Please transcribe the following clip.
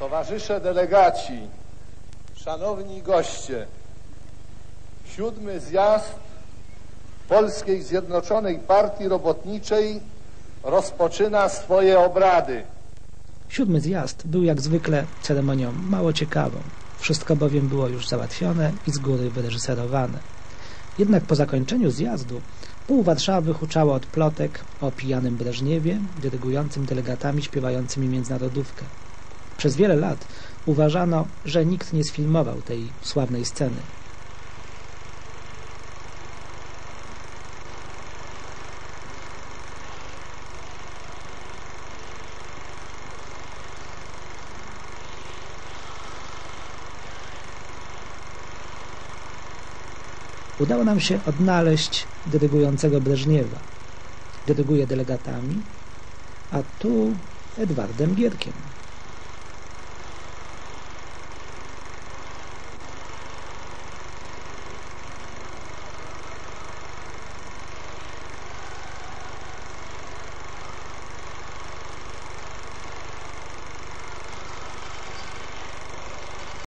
Towarzysze delegaci, szanowni goście, 7. zjazd Polskiej Zjednoczonej Partii Robotniczej rozpoczyna swoje obrady. 7. zjazd był jak zwykle ceremonią mało ciekawą. Wszystko bowiem było już załatwione i z góry wyreżyserowane. Jednak po zakończeniu zjazdu pół Warszawy huczało od plotek o pijanym Breżniewie, dyrygującym delegatami śpiewającymi międzynarodówkę. Przez wiele lat uważano, że nikt nie sfilmował tej sławnej sceny. Udało nam się odnaleźć dyrygującego Breżniewa. Dyryguje delegatami, a tu Edwardem Gierkiem.